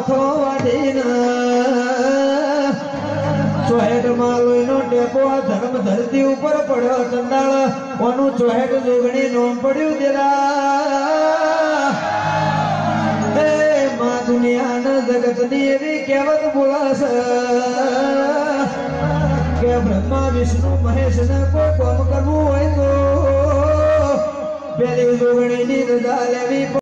માથો વાઢીને ચોહેટ માલોઈનો ટેપો ધર્મ ધરતી ઉપર પડ્યો ચંદાળ ઓનું ચોહેટ જોગણી નોમ પડ્યું દેલા હે માં દુનિયાના જગતની એવી કહેવત બોલાશે કે બ્રહ્મા વિષ્ણુ મહેશ ને કોઈ કામ કરવું હોય તો પેલી જોગણીની રજા લેવી